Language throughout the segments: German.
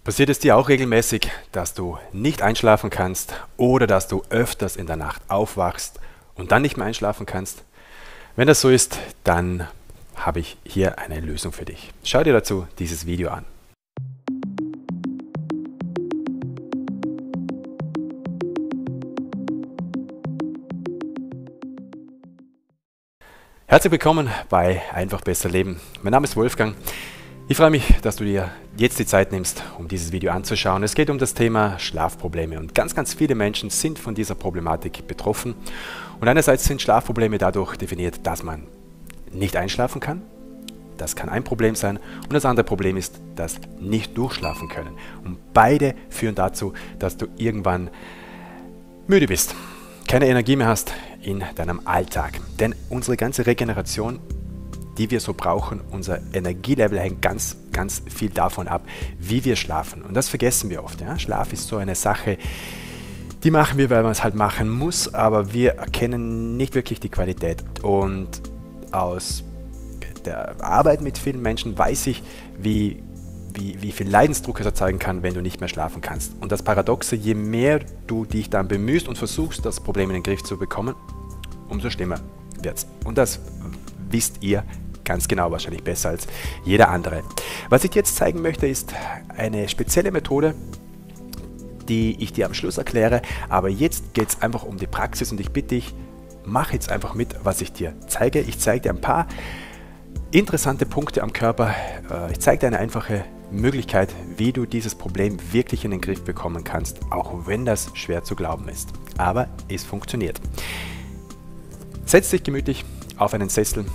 Passiert es dir auch regelmäßig, dass du nicht einschlafen kannst oder dass du öfters in der Nacht aufwachst und dann nicht mehr einschlafen kannst? Wenn das so ist, dann habe ich hier eine Lösung für dich. Schau dir dazu dieses Video an. Herzlich willkommen bei Einfach besser leben. Mein Name ist Wolfgang. Ich freue mich, dass du dir jetzt die Zeit nimmst, um dieses Video anzuschauen. Es geht um das Thema Schlafprobleme und ganz viele Menschen sind von dieser Problematik betroffen. Und einerseits sind Schlafprobleme dadurch definiert, dass man nicht einschlafen kann. Das kann ein Problem sein. Und das andere Problem ist das nicht durchschlafen können. Und beide führen dazu, dass du irgendwann müde bist, keine Energie mehr hast in deinem Alltag. Denn unsere ganze Regeneration, die wir so brauchen, unser Energielevel hängt ganz viel davon ab, wie wir schlafen. Und das vergessen wir oft. Ja? Schlaf ist so eine Sache, die machen wir, weil man es halt machen muss, aber wir erkennen nicht wirklich die Qualität. Und aus der Arbeit mit vielen Menschen weiß ich, wie viel Leidensdruck es erzeugen kann, wenn du nicht mehr schlafen kannst. Und das Paradoxe, je mehr du dich dann bemühst und versuchst, das Problem in den Griff zu bekommen, umso schlimmer wird es. Und das wisst ihr ganz genau, wahrscheinlich besser als jeder andere. Was ich dir jetzt zeigen möchte, ist eine spezielle Methode, die ich dir am Schluss erkläre. Aber jetzt geht es einfach um die Praxis und ich bitte dich, mach jetzt einfach mit, was ich dir zeige. Ich zeige dir ein paar interessante Punkte am Körper. Ich zeige dir eine einfache Möglichkeit, wie du dieses Problem wirklich in den Griff bekommen kannst, auch wenn das schwer zu glauben ist. Aber es funktioniert. Setz dich gemütlich auf einen Sessel.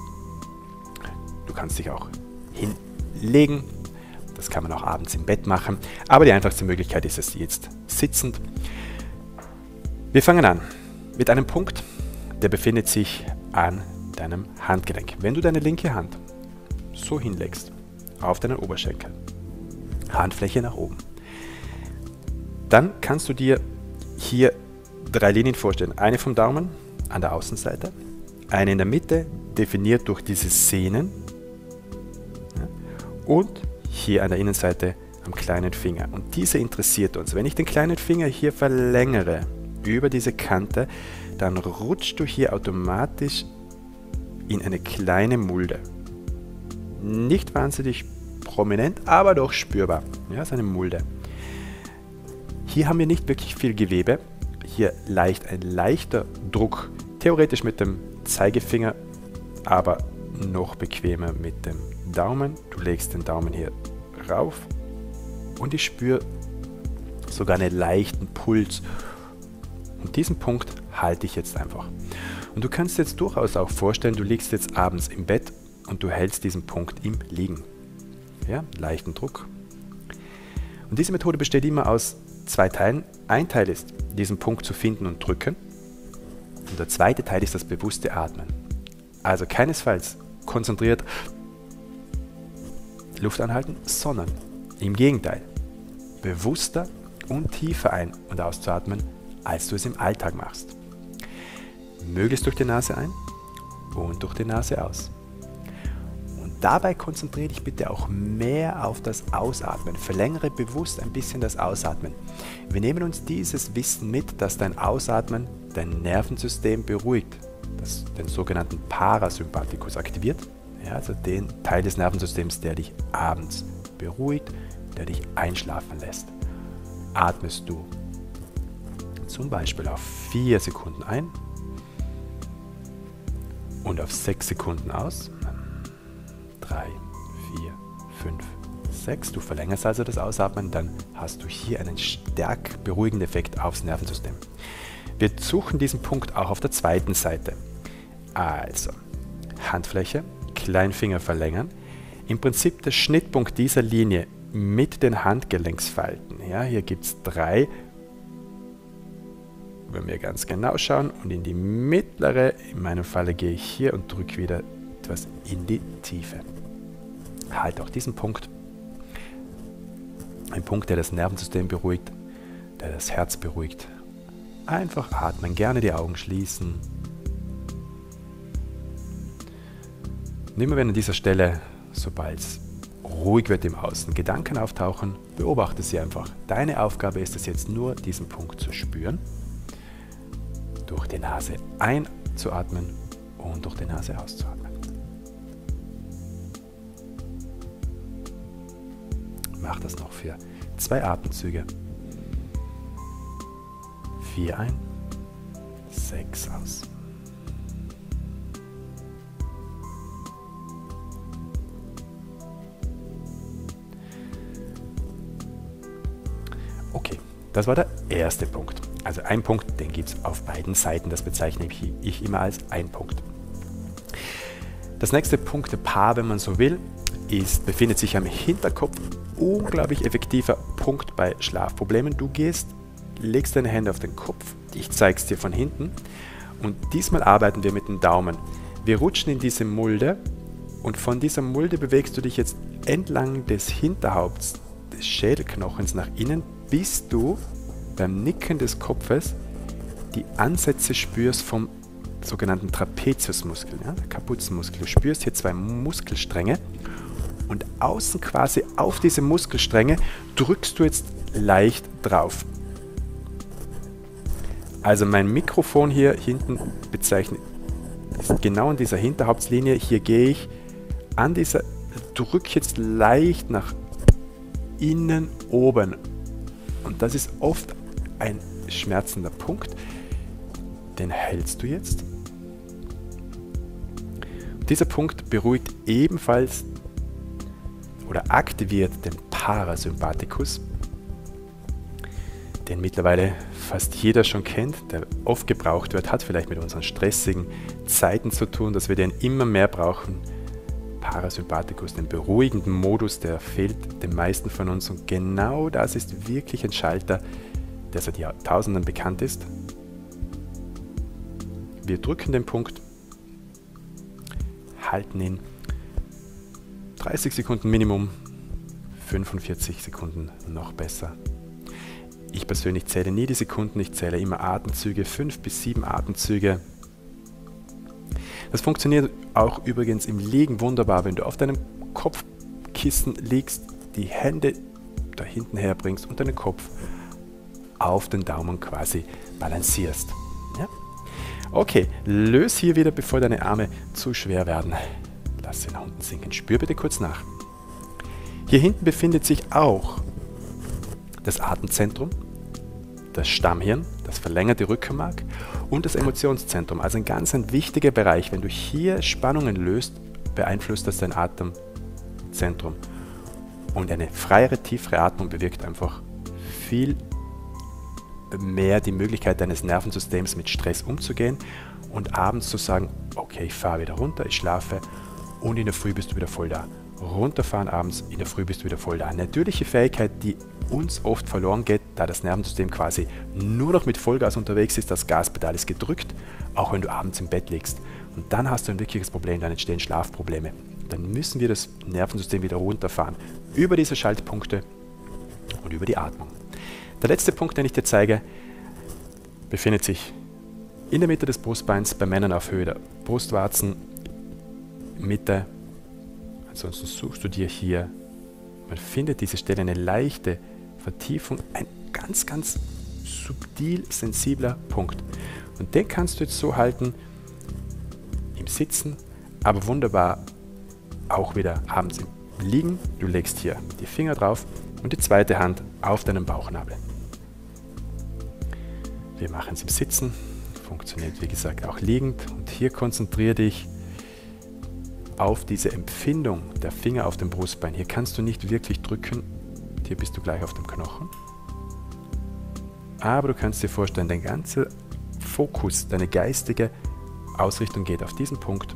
Du kannst dich auch hinlegen. Das kann man auch abends im Bett machen. Aber die einfachste Möglichkeit ist es jetzt sitzend. Wir fangen an mit einem Punkt, der befindet sich an deinem Handgelenk. Wenn du deine linke Hand so hinlegst auf deinen Oberschenkel, Handfläche nach oben, dann kannst du dir hier 3 Linien vorstellen. Eine vom Daumen an der Außenseite, eine in der Mitte, definiert durch diese Sehnen, ja, und hier an der Innenseite am kleinen Finger. Und diese interessiert uns. Wenn ich den kleinen Finger hier verlängere über diese Kante, dann rutschst du hier automatisch in eine kleine Mulde. Nicht wahnsinnig prominent, aber doch spürbar. Ja, ist eine Mulde. Hier haben wir nicht wirklich viel Gewebe. Hier leicht ein leichter Druck, theoretisch mit dem Zeigefinger, aber noch bequemer mit dem Daumen. Du legst den Daumen hier rauf und ich spüre sogar einen leichten Puls. Und diesen Punkt halte ich jetzt einfach. Und du kannst jetzt durchaus auch vorstellen, du liegst jetzt abends im Bett und du hältst diesen Punkt im Liegen. Ja, leichten Druck. Und diese Methode besteht immer aus 2 Teilen. Ein Teil ist, diesen Punkt zu finden und drücken. Und der zweite Teil ist das bewusste Atmen. Also keinesfalls konzentriert Luft anhalten, sondern im Gegenteil, bewusster und tiefer ein- und auszuatmen, als du es im Alltag machst. Möglichst durch die Nase ein und durch die Nase aus. Und dabei konzentriere dich bitte auch mehr auf das Ausatmen. Verlängere bewusst ein bisschen das Ausatmen. Wir nehmen uns dieses Wissen mit, dass dein Ausatmen dein Nervensystem beruhigt, das den sogenannten Parasympathikus aktiviert, ja, also den Teil des Nervensystems, der dich abends beruhigt, der dich einschlafen lässt. Atmest du zum Beispiel auf 4 Sekunden ein und auf 6 Sekunden aus. 3, 4, 5, 6. Du verlängerst also das Ausatmen, dann hast du hier einen stark beruhigenden Effekt aufs Nervensystem. Wir suchen diesen Punkt auch auf der zweiten Seite. Also, Handfläche, Kleinfinger verlängern. Im Prinzip der Schnittpunkt dieser Linie mit den Handgelenksfalten. Ja, hier gibt es 3. Wenn wir ganz genau schauen und in die mittlere, in meinem Falle gehe ich hier und drücke wieder etwas in die Tiefe. Halte auch diesen Punkt. Ein Punkt, der das Nervensystem beruhigt, der das Herz beruhigt. Einfach atmen, gerne die Augen schließen. Und immer wenn an dieser Stelle, sobald es ruhig wird im Außen, Gedanken auftauchen, beobachte sie einfach. Deine Aufgabe ist es jetzt nur, diesen Punkt zu spüren, durch die Nase einzuatmen und durch die Nase auszuatmen. Mach das noch für 2 Atemzüge. 4 ein, 6 aus. Okay, das war der erste Punkt. Also ein Punkt, den gibt es auf beiden Seiten. Das bezeichne ich immer als ein Punkt. Das nächste Punktepaar, wenn man so will, befindet sich am Hinterkopf. Unglaublich effektiver Punkt bei Schlafproblemen. Du legst deine Hände auf den Kopf. Ich zeige es dir von hinten. Und diesmal arbeiten wir mit dem Daumen. Wir rutschen in diese Mulde und von dieser Mulde bewegst du dich jetzt entlang des Hinterhaupts, des Schädelknochens nach innen, bis du beim Nicken des Kopfes die Ansätze spürst vom sogenannten Trapeziusmuskel, ja, der Kapuzenmuskel. Du spürst hier 2 Muskelstränge und außen quasi auf diese Muskelstränge drückst du jetzt leicht drauf. Also mein Mikrofon hier hinten ist genau an dieser Hinterhauptslinie. Hier gehe ich an dieser, drücke jetzt leicht nach innen oben. Und das ist oft ein schmerzender Punkt. Den hältst du jetzt. Dieser Punkt beruhigt ebenfalls oder aktiviert den Parasympathikus, den mittlerweile fast jeder schon kennt, der oft gebraucht wird, hat vielleicht mit unseren stressigen Zeiten zu tun, dass wir den immer mehr brauchen. Parasympathikus, den beruhigenden Modus, der fehlt den meisten von uns und genau das ist wirklich ein Schalter, der seit Jahrtausenden bekannt ist. Wir drücken den Punkt, halten ihn 30 Sekunden Minimum, 45 Sekunden noch besser. Ich persönlich zähle nie die Sekunden, ich zähle immer Atemzüge, 5 bis 7 Atemzüge. Das funktioniert auch übrigens im Liegen wunderbar, wenn du auf deinem Kopfkissen liegst, die Hände da hinten herbringst und deinen Kopf auf den Daumen quasi balancierst. Ja? Okay, löse hier wieder, bevor deine Arme zu schwer werden. Lass sie nach unten sinken. Spür bitte kurz nach. Hier hinten befindet sich auch das Atemzentrum, das Stammhirn, das verlängerte Rückenmark und das Emotionszentrum. Also ein wichtiger Bereich. Wenn du hier Spannungen löst, beeinflusst das dein Atemzentrum. Und eine freiere, tiefere Atmung bewirkt einfach viel mehr die Möglichkeit deines Nervensystems mit Stress umzugehen und abends zu sagen, okay, ich fahre wieder runter, ich schlafe und in der Früh bist du wieder voll da. Runterfahren abends, in der Früh bist du wieder voll da. Eine natürliche Fähigkeit, die uns oft verloren geht, da das Nervensystem quasi nur noch mit Vollgas unterwegs ist, das Gaspedal ist gedrückt, auch wenn du abends im Bett liegst. Und dann hast du ein wirkliches Problem, dann entstehen Schlafprobleme. Dann müssen wir das Nervensystem wieder runterfahren, über diese Schaltpunkte und über die Atmung. Der letzte Punkt, den ich dir zeige, befindet sich in der Mitte des Brustbeins, bei Männern auf Höhe der Brustwarzen, Mitte. Ansonsten suchst du dir hier, man findet diese Stelle eine leichte Vertiefung, ein ganz subtil sensibler Punkt. Und den kannst du jetzt so halten, im Sitzen, aber wunderbar auch wieder abends im Liegen. Du legst hier die Finger drauf und die zweite Hand auf deinen Bauchnabel. Wir machen es im Sitzen, funktioniert wie gesagt auch liegend und hier konzentriere dich auf diese Empfindung der Finger auf dem Brustbein. Hier kannst du nicht wirklich drücken, hier bist du gleich auf dem Knochen. Aber du kannst dir vorstellen, dein ganzer Fokus, deine geistige Ausrichtung geht auf diesen Punkt.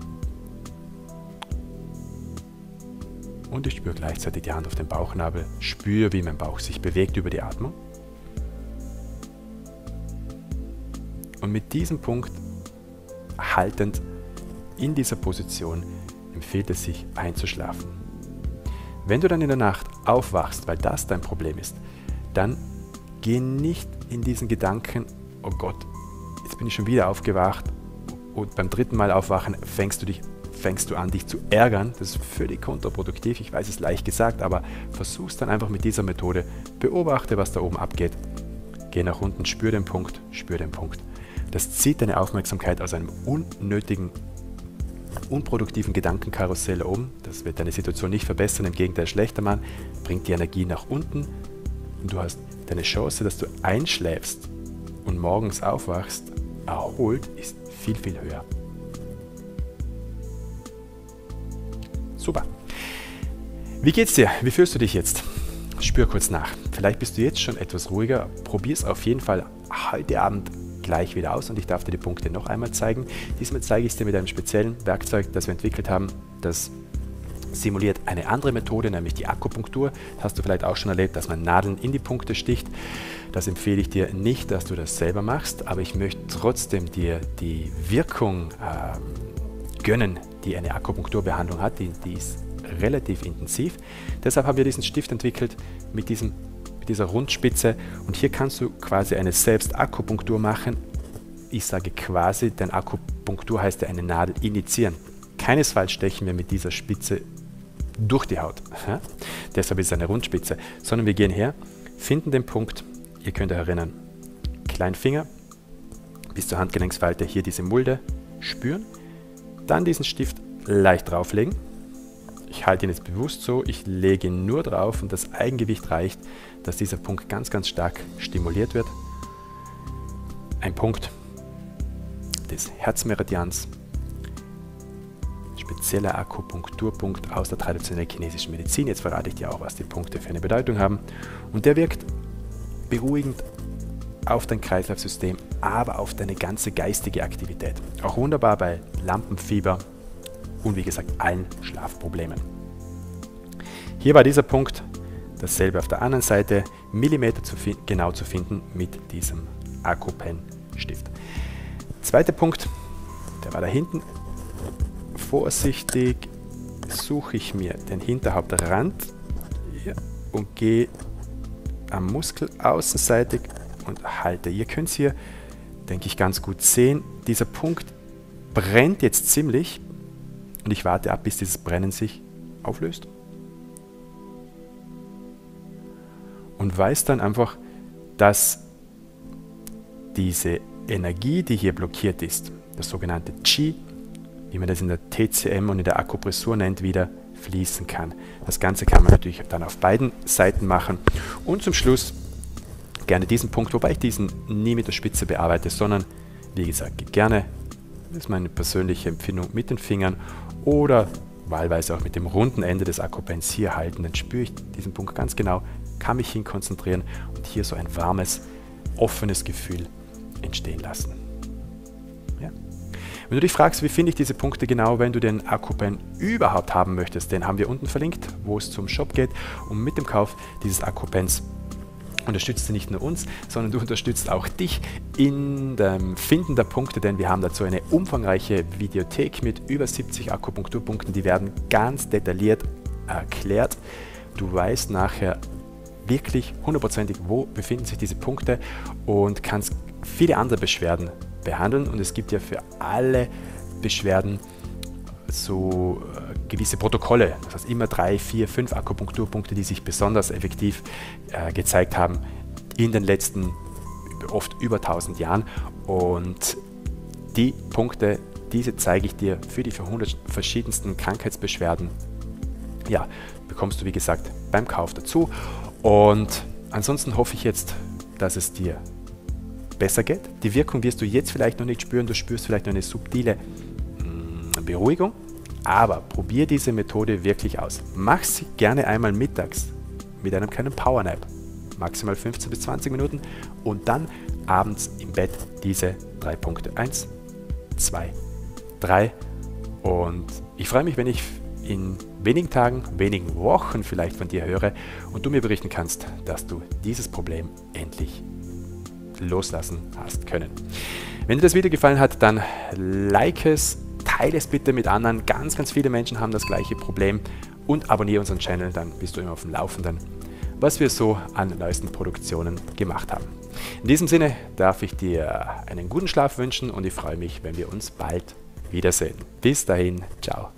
Und ich spüre gleichzeitig die Hand auf den Bauchnabel, spüre, wie mein Bauch sich bewegt über die Atmung. Und mit diesem Punkt haltend in dieser Position empfiehlt es sich einzuschlafen. Wenn du dann in der Nacht aufwachst, weil das dein Problem ist, dann geh nicht in diesen Gedanken, oh Gott, jetzt bin ich schon wieder aufgewacht und beim dritten Mal aufwachen fängst du dich fängst du an, dich zu ärgern. Das ist völlig kontraproduktiv, ich weiß, es ist leicht gesagt, aber versuch's dann einfach mit dieser Methode. Beobachte, was da oben abgeht. Geh nach unten, spür den Punkt, spür den Punkt. Das zieht deine Aufmerksamkeit aus einem unnötigen, unproduktiven Gedankenkarussell oben. Das wird deine Situation nicht verbessern, im Gegenteil schlechter machen, bringt die Energie nach unten und du hast deine Chance, dass du einschläfst und morgens aufwachst, erholt, ist viel, viel höher. Super. Wie geht's dir? Wie fühlst du dich jetzt? Spür kurz nach. Vielleicht bist du jetzt schon etwas ruhiger. Probier es auf jeden Fall heute Abend gleich wieder aus und ich darf dir die Punkte noch einmal zeigen. Diesmal zeige ich es dir mit einem speziellen Werkzeug, das wir entwickelt haben. Das simuliert eine andere Methode, nämlich die Akupunktur. Das hast du vielleicht auch schon erlebt, dass man Nadeln in die Punkte sticht. Das empfehle ich dir nicht, dass du das selber machst, aber ich möchte trotzdem dir die Wirkung gönnen, die eine Akupunkturbehandlung hat. Die ist relativ intensiv. Deshalb haben wir diesen Stift entwickelt mit dieser Rundspitze und hier kannst du quasi eine Selbstakupunktur machen. Ich sage quasi, denn Akupunktur heißt ja eine Nadel initiieren. Keinesfalls stechen wir mit dieser Spitze durch die Haut. Ja? Deshalb ist es eine Rundspitze. Sondern wir gehen her, finden den Punkt, ihr könnt euch erinnern, kleinen Finger bis zur Handgelenksfalte, hier diese Mulde spüren, dann diesen Stift leicht drauflegen. Ich halte ihn jetzt bewusst so, ich lege ihn nur drauf und das Eigengewicht reicht, dass dieser Punkt ganz, ganz stark stimuliert wird. Ein Punkt des Herzmeridians, spezieller Akupunkturpunkt aus der traditionellen chinesischen Medizin. Jetzt verrate ich dir auch, was die Punkte für eine Bedeutung haben. Und der wirkt beruhigend auf dein Kreislaufsystem, aber auf deine ganze geistige Aktivität. Auch wunderbar bei Lampenfieber und wie gesagt allen Schlafproblemen. Hier war dieser Punkt, dasselbe auf der anderen Seite, Millimeter genau zu finden mit diesem Akupen-Stift. Zweiter Punkt, der war da hinten. Vorsichtig suche ich mir den Hinterhauptrand und gehe am Muskel außenseitig und halte. Ihr könnt es hier, denke ich, ganz gut sehen. Dieser Punkt brennt jetzt ziemlich und ich warte ab, bis dieses Brennen sich auflöst. Und weiß dann einfach, dass diese Energie, die hier blockiert ist, das sogenannte Qi, wie man das in der TCM und in der Akupressur nennt, wieder fließen kann. Das Ganze kann man natürlich dann auf beiden Seiten machen. Und zum Schluss gerne diesen Punkt, wobei ich diesen nie mit der Spitze bearbeite, sondern wie gesagt, gerne, das ist meine persönliche Empfindung, mit den Fingern oder wahlweise auch mit dem runden Ende des Akupens hier halten. Dann spüre ich diesen Punkt ganz genau, kann mich hin konzentrieren und hier so ein warmes, offenes Gefühl entstehen lassen. Ja. Wenn du dich fragst, wie finde ich diese Punkte genau, wenn du den Akupen überhaupt haben möchtest, den haben wir unten verlinkt, wo es zum Shop geht. Und mit dem Kauf dieses Akupens unterstützt du nicht nur uns, sondern du unterstützt auch dich in dem Finden der Punkte, denn wir haben dazu eine umfangreiche Videothek mit über 70 Akupunkturpunkten, die werden ganz detailliert erklärt. Du weißt nachher wirklich hundertprozentig, wo befinden sich diese Punkte und kannst viele andere Beschwerden behandeln und es gibt ja für alle Beschwerden so gewisse Protokolle, das heißt immer 3, 4, 5 Akupunkturpunkte, die sich besonders effektiv gezeigt haben in den letzten oft über 1000 Jahren und die Punkte, diese zeige ich dir für die 100 verschiedensten Krankheitsbeschwerden, ja, bekommst du wie gesagt beim Kauf dazu und ansonsten hoffe ich jetzt, dass es dir besser geht. Die Wirkung wirst du jetzt vielleicht noch nicht spüren, du spürst vielleicht noch eine subtile Beruhigung, aber probier diese Methode wirklich aus. Mach sie gerne einmal mittags mit einem kleinen Powernap, maximal 15 bis 20 Minuten und dann abends im Bett diese 3 Punkte. 1, 2, 3 und ich freue mich, wenn ich in wenigen Tagen, wenigen Wochen vielleicht von dir höre und du mir berichten kannst, dass du dieses Problem endlich loslassen hast können. Wenn dir das Video gefallen hat, dann like es, teile es bitte mit anderen. Ganz, ganz viele Menschen haben das gleiche Problem und abonniere unseren Channel, dann bist du immer auf dem Laufenden, was wir so an neuesten Produktionen gemacht haben. In diesem Sinne darf ich dir einen guten Schlaf wünschen und ich freue mich, wenn wir uns bald wiedersehen. Bis dahin, ciao.